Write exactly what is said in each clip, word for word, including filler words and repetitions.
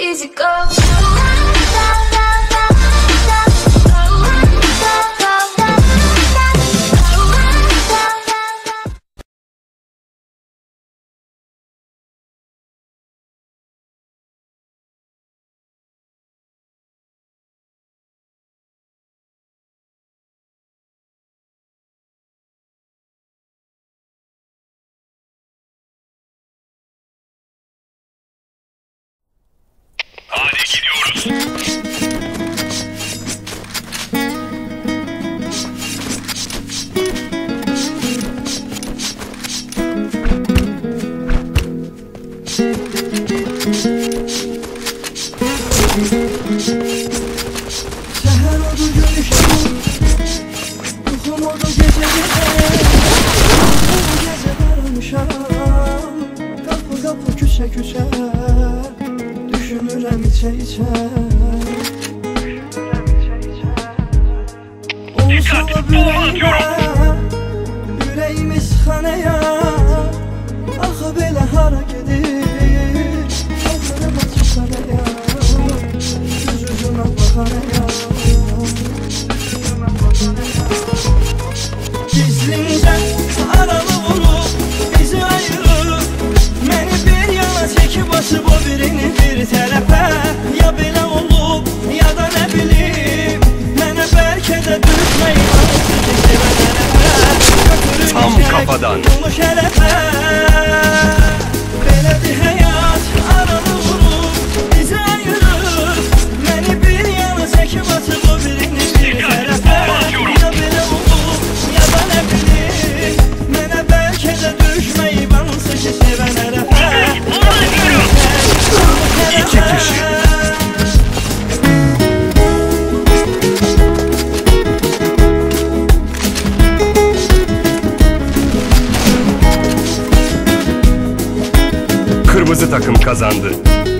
easy go. Hadi gidiyoruz. Seher oldu görüşüm, uykum oldu gece gece. Bu gece varmışam, kapı kapı küse küse. Düşünürəm içe içe. Olsalı yüreğime, yüreğimiz xanaya. Axı belə hara gedir, axırım açıq araya. Göz üzümə baxaraya. Gizlincə aralı vurub, bizi ayırıb. Məni bir yana çəkib açıb o birini bir tərəfə. Ya belə olub, ya da nə bilim. Mənə bəlkə də düşməyib hansı ki sevən tərəfə. Tam kafadan. Onu şərəfə. Belədir həyat, aralı vurub, bizi ayırıb. Məni bir yana çəkib açıb o birini bir tərəfə. Ya belə olub, ya da nə bilim. Mənə bəlkə də düşməyib hansı ki sevən tərəfə. İki kişi. Kırmızı takım kazandı.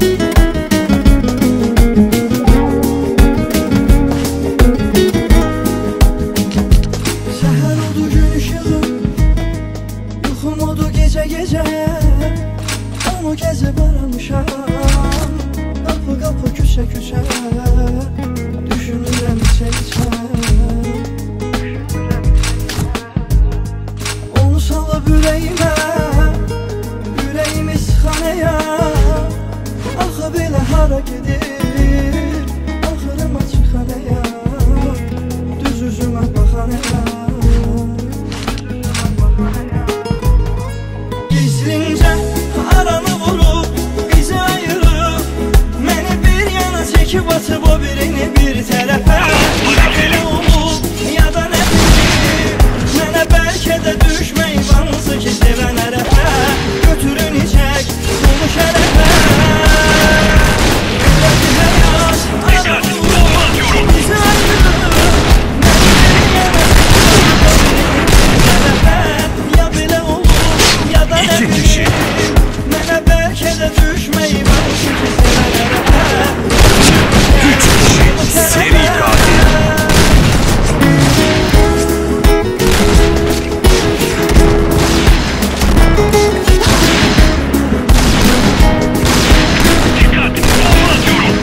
Seher oldu gün ışığı, yuxum oldu gece gece. Ama gece varmışam, kapı kapı küse küse. Düşünürəm içe içe. Onu salıb yüreğime, yüreğimiz xanaya. Axı belə hara gedir, axırım açıq araya. Düz üzümə baxaraya. Gizlincə aramı vurub, bizi ayırıb. Məni bir yana çəkib atıb o birini bir tərəfə. Ya belə olub, ya da nə bilim. Mənə bəlkə də düşməyib hansı ki sevən ərəfə. Götürün içək, dolu şərəfə. Belədir həyat, aramı vurub, bizi ayırıb. Məni bir yana çəkib atıb o birini bir tərəfə. Ya belə olub, ya da nə İki kişi. bilim. Mənə bəlkə də düşməyib hansı ki sevən ərəfə. Üç kişi. Seri katil. Dikkat! Bomba atıyorum.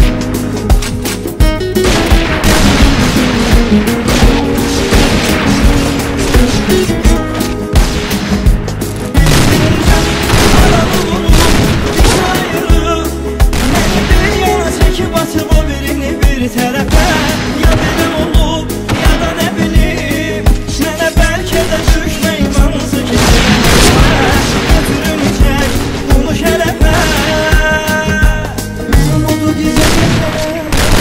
Aramı vurub, bizi ayırıb. Məni bir yana çəkib atıb o birini bir tərəfə. Ya belə olub, ya da nə bilim. Mənə bəlkə də düşməyib hansı ki sevən ərəfə. Götürün içək, bunu şərəfə. Yuxum oldu gecə gecə.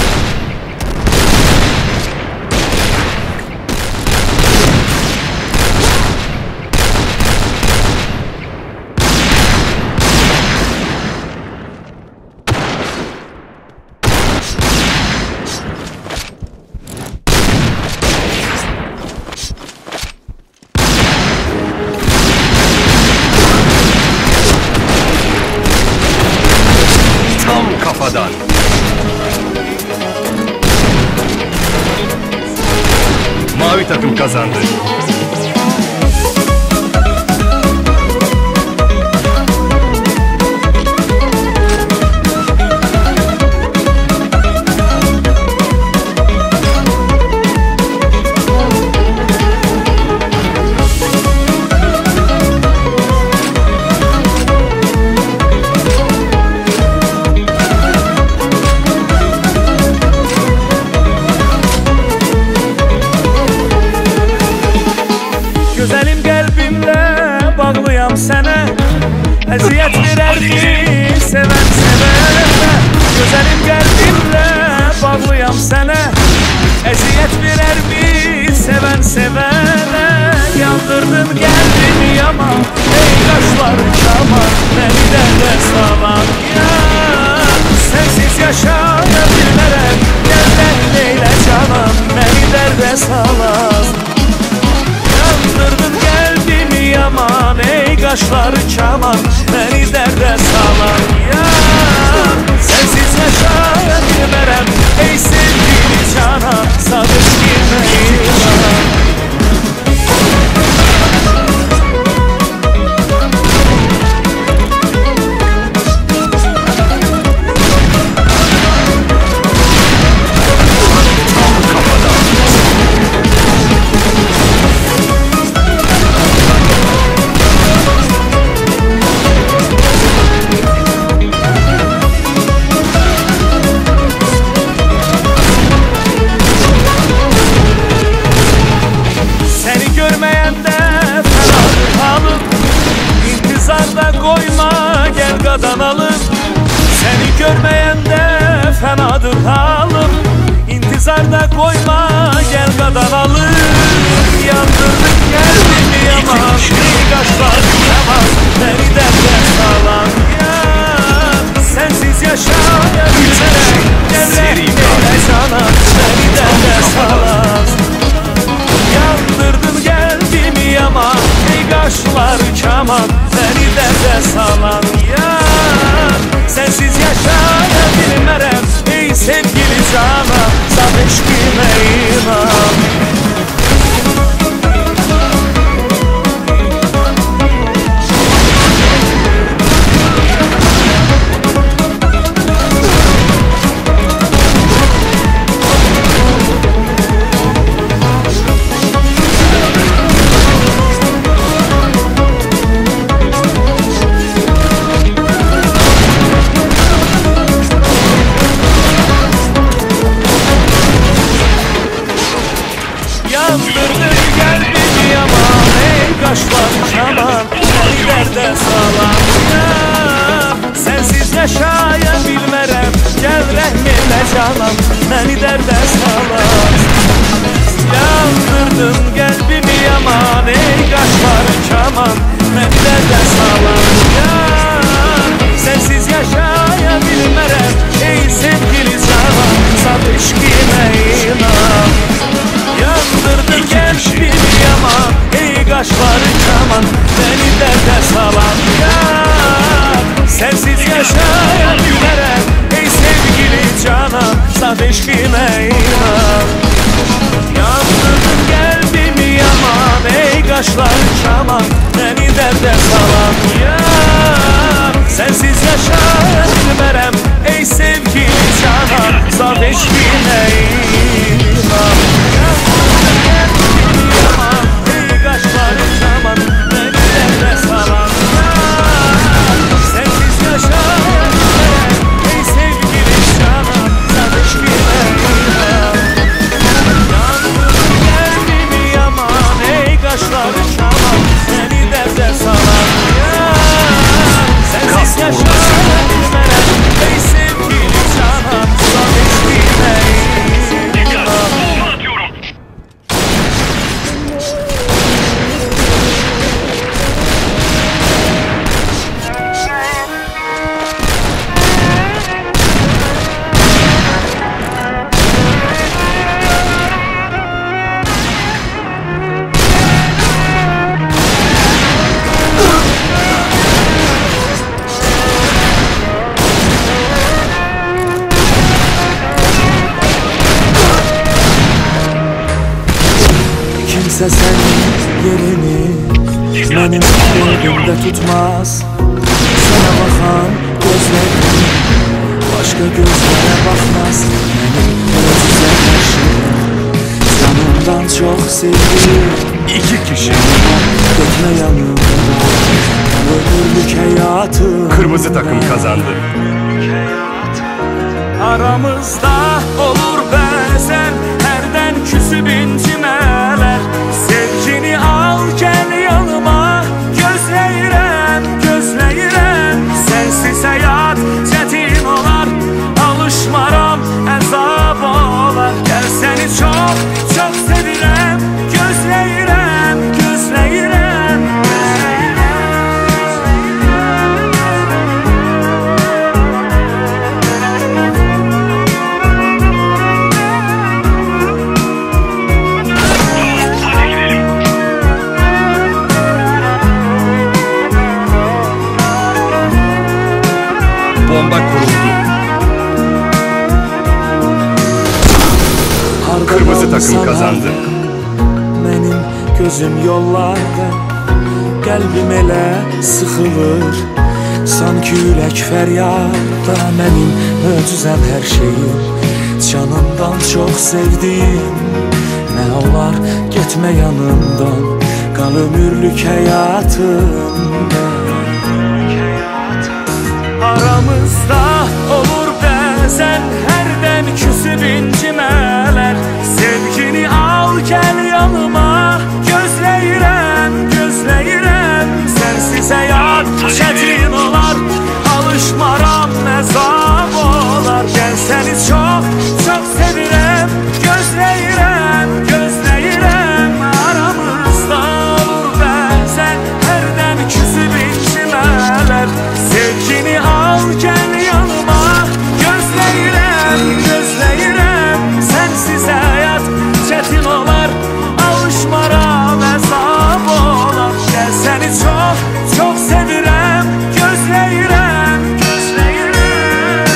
Tam kafadan. Mavi takım kazandı. gəldim yaman, ey qaşlar kaman, məni dərdə salan ya. Sensiz yaşaya bilmərəm, gəldən neylə canam, məni dərdə salan. Yandırdın qəlbimi yaman, ey qaşlar kaman, məni dərdə salan ya. Sensiz yaşaya bilmərəm, ey sevgili canam, sadık bilməyirəm. Seni görməyəndə fənadır halım, İntizarda qoyma, gəl qadan alım. Yandırdın qəlbimi yaman, ey qaşlar yaman, məni dərdə salan ya. Sensiz yaşaya bilmərəm, gəlrəm neylə canam, məni dərdə salan. Yandırdın qəlbimi yaman, ey qaşlar kaman, məni dərdə salan ya. Sensiz yaşaya bilmərəm, ey sevgili canam, saf eşqimə inan. Yandırdın qəlbimi yaman, ey qaşlar kaman, məni dərdə salan ya. Sensiz yaşaya bilmərəm, gəl rəhm elə canam, məni dərdə salan. Yandırdın qəlbimi yaman, ey qaşlar kaman, məni dərdə salan ya. Sensiz yaşaya bilmərəm, ey sevgili canam, saf eşqimə inan. Yandırdın qəlbimi yaman, ey qaşları kaman, məni dərdə salan ya. Sensiz yaşaya bilmərəm, ey sevgili canam, saf eşqimə inan. Yandırdın qəlbimi yaman, ey qaşları kaman, məni dərdə salan ya. Sensiz yaşaya bilmərəm, ey sevgili canam, saf eşqimə inan. Kimse senin yerini benim yerimde tutmaz. Sana bakan gözlerim başka gözlere bakmaz. Benim güzelleşim canımdan çok sevdiğim İki kişi gitme yanımda, ömürlük hayatım. kırmızı takım kazandı. Aramızda olur bazen herden küsüp incimeler. Sevgini al gel yanıma, gözləyirəm, gözləyirəm. Sensiz hayat çetin olar, alışmaram, əzab olar. Gel seni çok çok sevirəm, gözləyirəm, gözləyirəm. kazandı. Mənim gözüm yollarda, qəlbim elə sıxılır. Sanki ürək fəryadda, mənim möcüzəm hər şeyim. Canımdan çox sevdiyim, nə olar getmə yanımdan, qal ömürlük həyatımda. Aramızda olur bəzən hərdən küsüb incimələr. Sevgini al gəl yanıma, gözləyirəm, gözləyirəm. Sənsiz həyat çətin olar, alışmaram əzab olar. Gəl səni çox, çox sevirəm, gözləyirəm, gözləyirəm. Aramızda olur bəzən hərdən küsüb incimələr. Sevgini al gəl yanıma, gözləyirəm, gözləyirəm. Sənsiz həyat çətin olar, alışmaram əzab olar. Gəl səni çox, çox sevirəm, gözləyirəm, gözləyirəm.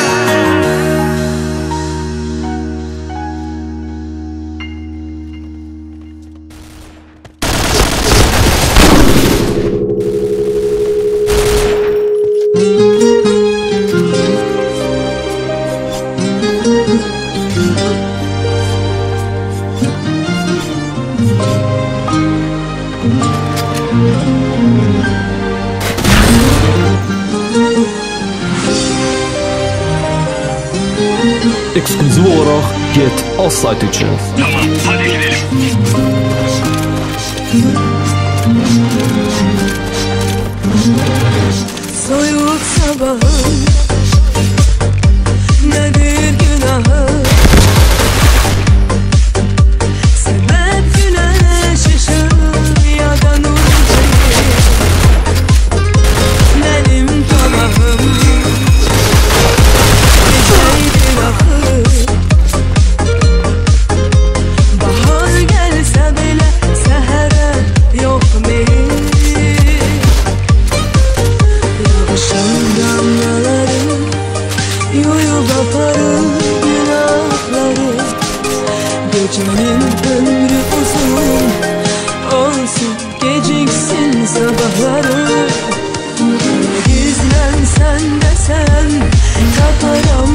Ekskluziv olarak Get Az saytı için. Tamam, hadi gidelim. Soyut sabahın nedir günahı? Sebep güneş ışığı ya da nur değil. Benim tamahım geceydi ahı. Bahar gelse bile sehere yok meyil. Yağışın damlaları yuyup aparır günahları. Gecenin ömrü uzun olsun, geciksin sabahları. Gizlensen de sen kapara